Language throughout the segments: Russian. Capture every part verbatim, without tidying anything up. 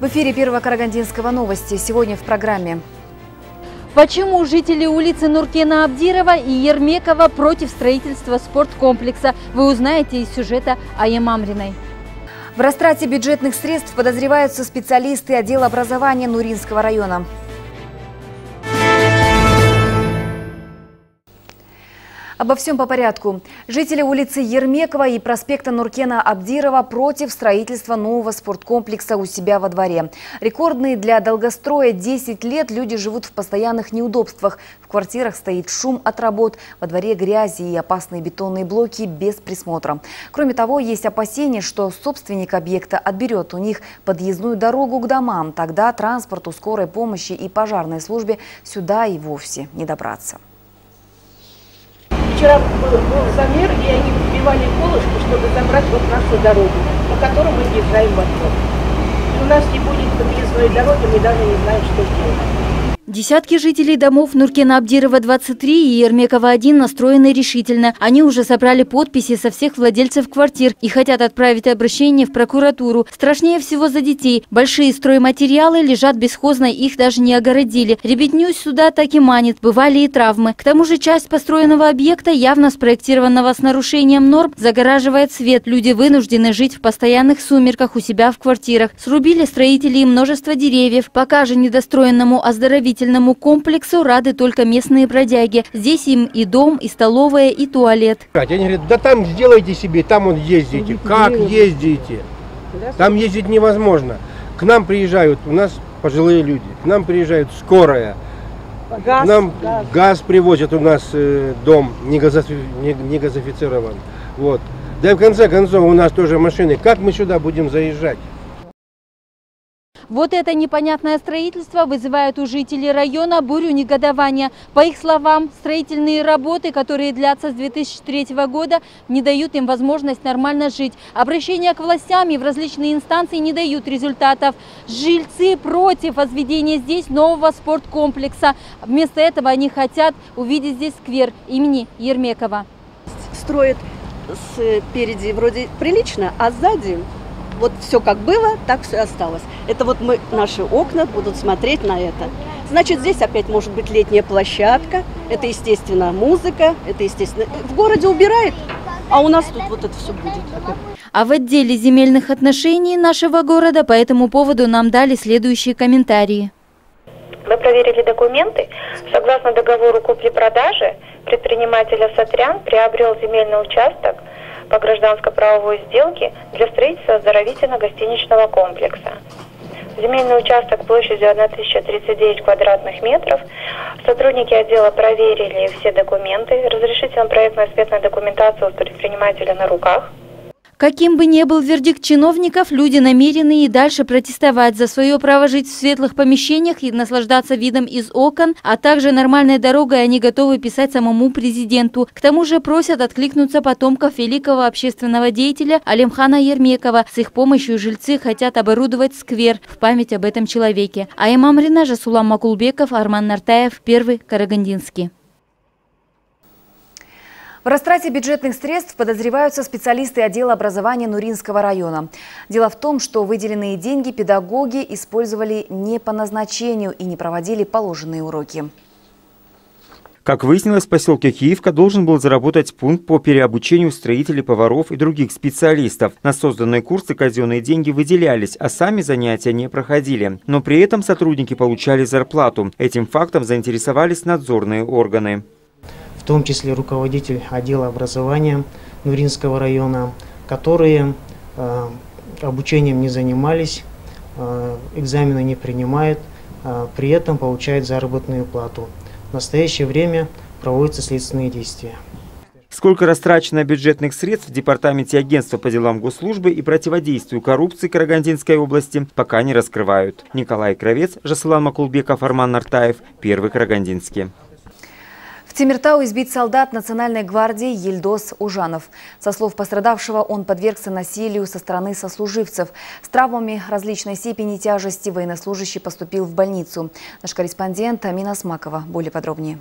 В эфире Первого Карагандинского новости. Сегодня в программе. Почему жители улицы Нуркена Абдирова и Ермекова против строительства спорткомплекса? Вы узнаете из сюжета Айым Амриной. В растрате бюджетных средств подозреваются специалисты отдела образования Нуринского района. Обо всем по порядку. Жители улицы Ермекова и проспекта Нуркена Абдирова против строительства нового спорткомплекса у себя во дворе. Рекордные для долгостроя десять лет люди живут в постоянных неудобствах. В квартирах стоит шум от работ, во дворе грязи и опасные бетонные блоки без присмотра. Кроме того, есть опасения, что собственник объекта отберет у них подъездную дорогу к домам. Тогда транспорту, скорой помощи и пожарной службе сюда и вовсе не добраться. Вчера был, был замер, и они вбивали колышко, чтобы забрать вот нашу дорогу, по которой мы въезжаем в двор. И у нас не будет подъездной дороги, мы даже не знаем, что делать. Десятки жителей домов Нуркена Абдирова двадцать три и Ермекова один настроены решительно. Они уже собрали подписи со всех владельцев квартир и хотят отправить обращение в прокуратуру. Страшнее всего за детей. Большие стройматериалы лежат бесхозно, их даже не огородили. Ребятню сюда так и манит, бывали и травмы. К тому же часть построенного объекта, явно спроектированного с нарушением норм, загораживает свет. Люди вынуждены жить в постоянных сумерках у себя в квартирах. Срубили строители и множество деревьев. Пока же недостроенному оздоровительному комплексу рады только местные бродяги. Здесь им и дом, и столовая, и туалет. Они говорят, да там сделайте себе, там вот ездите. Как ездите? Там ездить невозможно. К нам приезжают, у нас пожилые люди, к нам приезжают скорая. Газ, к нам газ, газ привозят, у нас э, дом не, газофи, не, не газофицирован. Вот. Да и в конце концов у нас тоже машины. Как мы сюда будем заезжать? Вот это непонятное строительство вызывает у жителей района бурю негодования. По их словам, строительные работы, которые длятся с две тысячи третьего года, не дают им возможность нормально жить. Обращения к властям и в различные инстанции не дают результатов. Жильцы против возведения здесь нового спорткомплекса. Вместо этого они хотят увидеть здесь сквер имени Ермекова. Строят спереди вроде прилично, а сзади... Вот все как было, так все и осталось. Это вот мы, наши окна будут смотреть на это. Значит, здесь опять может быть летняя площадка. Это, естественно, музыка. Это, естественно, в городе убирает, а у нас тут вот это все будет. А в отделе земельных отношений нашего города по этому поводу нам дали следующие комментарии. Мы проверили документы. Согласно договору купли-продажи, предприниматель Асатрян приобрел земельный участок по гражданско-правовой сделке для строительства оздоровительно-гостиничного комплекса. Земельный участок площадью тысяча тридцать девять квадратных метров. Сотрудники отдела проверили все документы. Разрешительно-проектная сметная документация у предпринимателя на руках. Каким бы ни был вердикт чиновников, люди намерены и дальше протестовать за свое право жить в светлых помещениях и наслаждаться видом из окон, а также нормальной дорогой они готовы писать самому президенту. К тому же просят откликнуться потомков великого общественного деятеля Алимхана Ермекова. С их помощью жильцы хотят оборудовать сквер в память об этом человеке. Айым Амрина, Жасулан Макулбеков, Арман Нартаев, Первый Карагандинский. В растрате бюджетных средств подозреваются специалисты отдела образования Нуринского района. Дело в том, что выделенные деньги педагоги использовали не по назначению и не проводили положенные уроки. Как выяснилось, в поселке Киевка должен был заработать пункт по переобучению строителей, поваров и других специалистов. На созданные курсы казенные деньги выделялись, а сами занятия не проходили. Но при этом сотрудники получали зарплату. Этим фактом заинтересовались надзорные органы. В том числе руководитель отдела образования Нуринского района, которые э, обучением не занимались, э, экзамены не принимают, э, при этом получают заработную плату. В настоящее время проводятся следственные действия. Сколько растрачено бюджетных средств в департаменте агентства по делам госслужбы и противодействию коррупции Карагандинской области, пока не раскрывают. Николай Кравец, Жасулан Макулбеков, Арман Нартаев, Первый Карагандинский. В Темиртау избит солдат Национальной гвардии Ельдос Ужанов. Со слов пострадавшего, он подвергся насилию со стороны сослуживцев. С травмами различной степени тяжести военнослужащий поступил в больницу. Наш корреспондент Амина Асмакова. Более подробнее.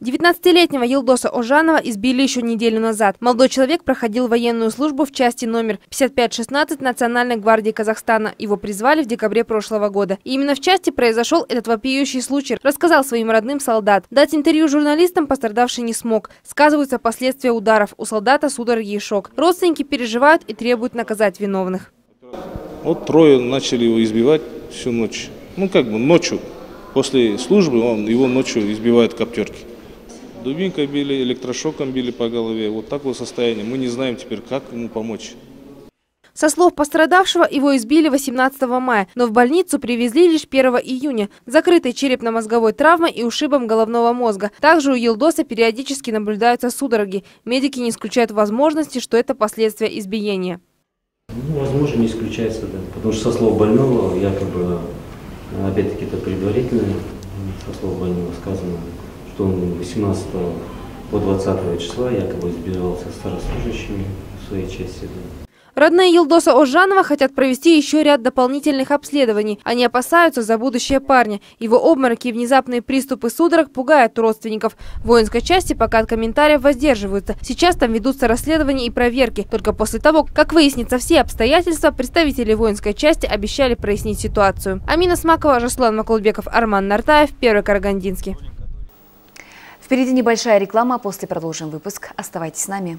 девятнадцатилетнего Йылдоса Ожанова избили еще неделю назад. Молодой человек проходил военную службу в части номер пятьдесят пять шестнадцать Национальной гвардии Казахстана. Его призвали в декабре прошлого года. И именно в части произошел этот вопиющий случай, рассказал своим родным солдат. Дать интервью журналистам пострадавший не смог. Сказываются последствия ударов. У солдата судороги и шок. Родственники переживают и требуют наказать виновных. Вот трое начали его избивать всю ночь. Ну как бы ночью. После службы он его ночью избивает коптерки. Дубинкой били, электрошоком били по голове. Вот такое состояние. Мы не знаем теперь, как ему помочь. Со слов пострадавшего, его избили восемнадцатого мая, но в больницу привезли лишь первого июня, закрытой черепно-мозговой травмой и ушибом головного мозга. Также у Йылдоса периодически наблюдаются судороги. Медики не исключают возможности, что это последствия избиения. Ну, возможно, не исключается, да. Потому что со слов больного, якобы, опять-таки это предварительно, со слов больного сказано, что он восемнадцатого по двадцатое числа якобы избивался старослужащими в своей части. Родные Йылдоса Ожанова хотят провести еще ряд дополнительных обследований. Они опасаются за будущее парня. Его обмороки и внезапные приступы судорог пугают родственников. В воинской части пока от комментариев воздерживаются. Сейчас там ведутся расследования и проверки. Только после того, как выяснятся все обстоятельства, представители воинской части обещали прояснить ситуацию. Амина Смакова, Жасулан Макулбеков, Арман Нартаев, Первый Карагандинский. Впереди небольшая реклама, после продолжим выпуск. Оставайтесь с нами.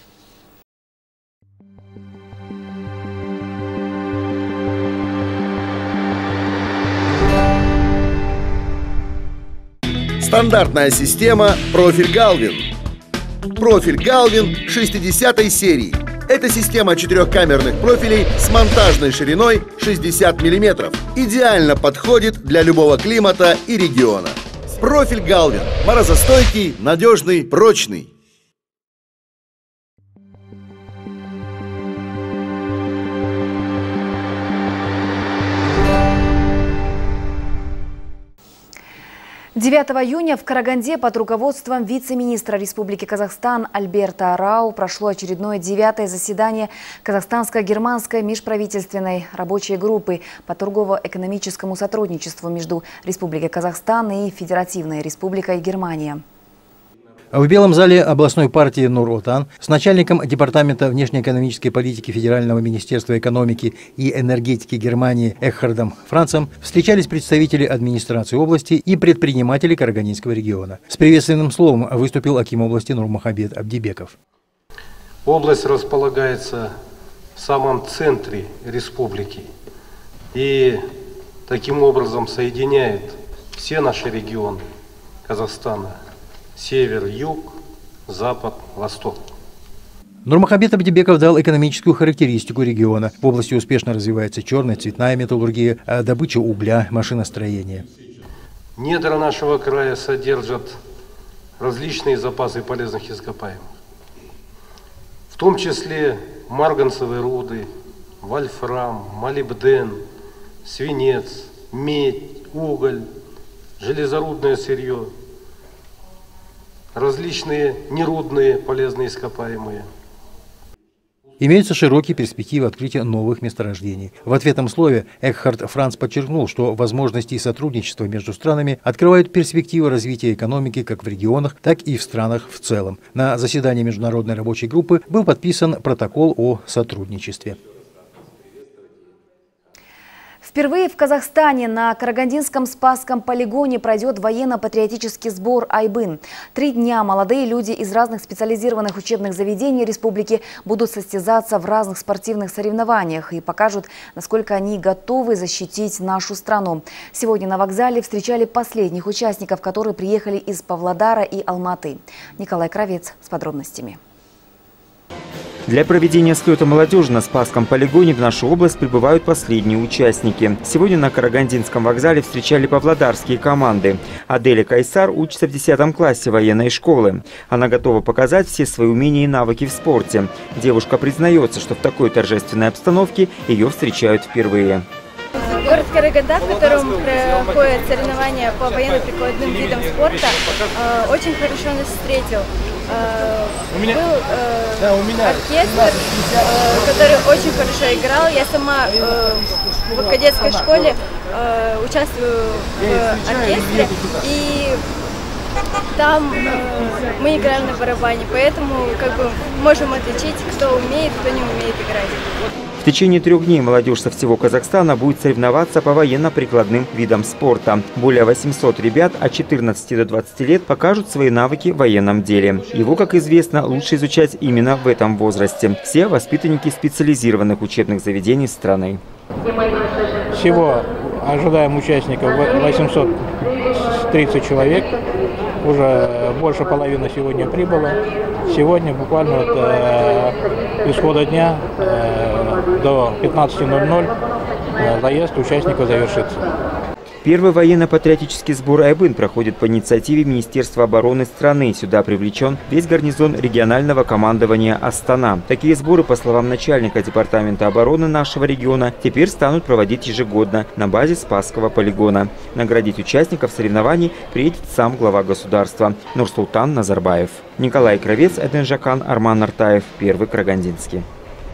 Стандартная система «Профиль Галвин». Профиль Галвин шестидесятой серии. Это система четырехкамерных профилей с монтажной шириной шестьдесят миллиметров. Идеально подходит для любого климата и региона. Профиль Галвин. Морозостойкий, надежный, прочный. девятого июня в Караганде под руководством вице-министра Республики Казахстан Альберта Рау прошло очередное девятое заседание Казахстанско-германской межправительственной рабочей группы по торгово-экономическому сотрудничеству между Республикой Казахстан и Федеративной Республикой Германия. В Белом зале областной партии Нур-Отан с начальником Департамента внешнеэкономической политики Федерального министерства экономики и энергетики Германии Экхардом Францем встречались представители администрации области и предприниматели Карагандинского региона. С приветственным словом выступил аким области Нурмухамбет Абдибеков. Область располагается в самом центре республики и таким образом соединяет все наши регионы Казахстана. Север, юг, запад, восток. Нурмухамбет Абдибеков дал экономическую характеристику региона. В области успешно развивается черная, цветная металлургия, добыча угля, машиностроение. Недра нашего края содержат различные запасы полезных ископаемых. В том числе марганцевые руды, вольфрам, молибден, свинец, медь, уголь, железорудное сырье, различные нерудные полезные ископаемые. Имеются широкие перспективы открытия новых месторождений. В ответном слове Экхард Франц подчеркнул, что возможности сотрудничества между странами открывают перспективы развития экономики как в регионах, так и в странах в целом. На заседании международной рабочей группы был подписан протокол о сотрудничестве. Впервые в Казахстане на Карагандинском Спасском полигоне пройдет военно-патриотический сбор «Айбын». Три дня молодые люди из разных специализированных учебных заведений республики будут состязаться в разных спортивных соревнованиях и покажут, насколько они готовы защитить нашу страну. Сегодня на вокзале встречали последних участников, которые приехали из Павлодара и Алматы. Николай Кравец с подробностями. Для проведения слета молодежи на Спасском полигоне в нашу область прибывают последние участники. Сегодня на Карагандинском вокзале встречали павлодарские команды. Аделя Кайсар учится в десятом классе военной школы. Она готова показать все свои умения и навыки в спорте. Девушка признается, что в такой торжественной обстановке ее встречают впервые. Город Караганда, в котором проходят соревнования по военно-прикладным видам спорта, очень хорошо нас встретил. Был оркестр, который очень хорошо играл. Я сама в кадетской школе участвую в оркестре. И Там э, мы играем на барабане, поэтому как бы можем отличить, кто умеет, кто не умеет играть. В течение трех дней молодежь со всего Казахстана будет соревноваться по военно-прикладным видам спорта. Более восьмисот ребят от четырнадцати до двадцати лет покажут свои навыки в военном деле. Его, как известно, лучше изучать именно в этом возрасте. Все воспитанники специализированных учебных заведений страны. Всего ожидаем участников восемьсот тридцать человек. Уже больше половины сегодня прибыло. Сегодня буквально от э, исхода дня э, до пятнадцати ноль-ноль э, заезд участников завершится. Первый военно-патриотический сбор «Айбын» проходит по инициативе Министерства обороны страны. Сюда привлечен весь гарнизон регионального командования «Астана». Такие сборы, по словам начальника департамента обороны нашего региона, теперь станут проводить ежегодно на базе Спасского полигона. Наградить участников соревнований приедет сам глава государства Нурсултан Назарбаев. Николай Кравец, Эден Жакан, Арман Артаев, Первый Карагандинский.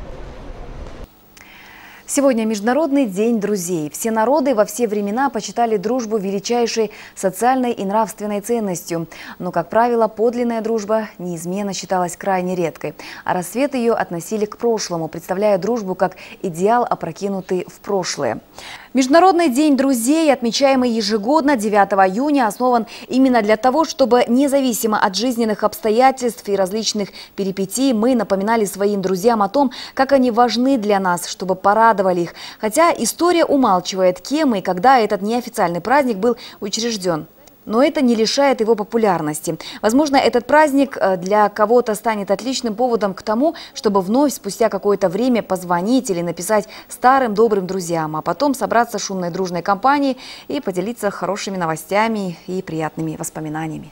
Сегодня Международный день друзей. Все народы во все времена почитали дружбу величайшей социальной и нравственной ценностью. Но, как правило, подлинная дружба неизменно считалась крайне редкой. А рассвет ее относили к прошлому, представляя дружбу как идеал, опрокинутый в прошлое. Международный день друзей, отмечаемый ежегодно девятого июня, основан именно для того, чтобы независимо от жизненных обстоятельств и различных перипетий мы напоминали своим друзьям о том, как они важны для нас, чтобы порадовали их. Хотя история умалчивает, кем и когда этот неофициальный праздник был учрежден. Но это не лишает его популярности. Возможно, этот праздник для кого-то станет отличным поводом к тому, чтобы вновь спустя какое-то время позвонить или написать старым добрым друзьям, а потом собраться шумной дружной компанией и поделиться хорошими новостями и приятными воспоминаниями.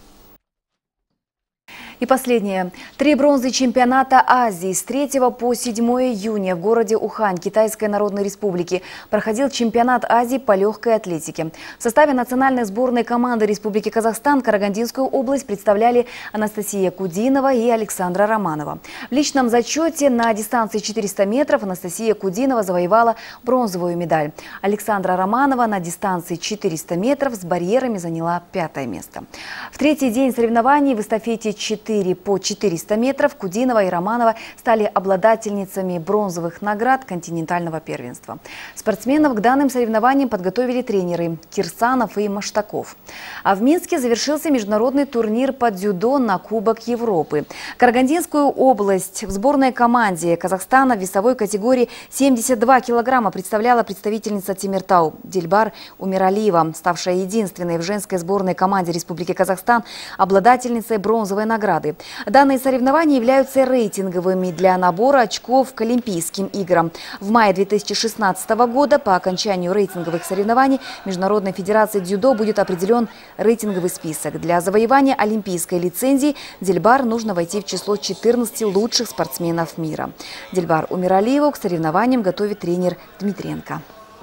И последнее. Три бронзы чемпионата Азии с третьего по седьмое июня в городе Ухань Китайской Народной Республики проходил чемпионат Азии по легкой атлетике. В составе национальной сборной команды Республики Казахстан Карагандинскую область представляли Анастасия Кудинова и Александра Романова. В личном зачете на дистанции четыреста метров Анастасия Кудинова завоевала бронзовую медаль. Александра Романова на дистанции четыреста метров с барьерами заняла пятое место. В третий день соревнований в эстафете четыре по четыреста метров Кудинова и Романова стали обладательницами бронзовых наград континентального первенства. Спортсменов к данным соревнованиям подготовили тренеры Кирсанов и Маштаков. А в Минске завершился международный турнир по дзюдо на Кубок Европы. Карагандинскую область в сборной команде Казахстана в весовой категории семьдесят два килограмма представляла представительница Темиртау Дильбар Умиралиева, ставшая единственной в женской сборной команде Республики Казахстан обладательницей бронзовой награды. Данные соревнования являются рейтинговыми для набора очков к Олимпийским играм. В мае две тысячи шестнадцатого года по окончанию рейтинговых соревнований Международной федерации дзюдо будет определен рейтинговый список. Для завоевания олимпийской лицензии Дильбар нужно войти в число четырнадцати лучших спортсменов мира. Дильбар Умиралиеву к соревнованиям готовит тренер Дмитренко.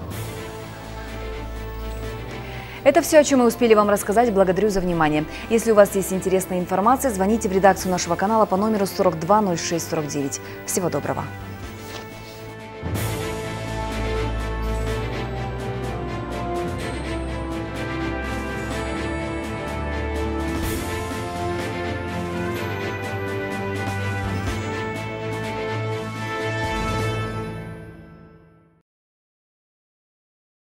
Это все, о чем мы успели вам рассказать. Благодарю за внимание. Если у вас есть интересная информация, звоните в редакцию нашего канала по номеру сорок два ноль шесть сорок девять. Всего доброго.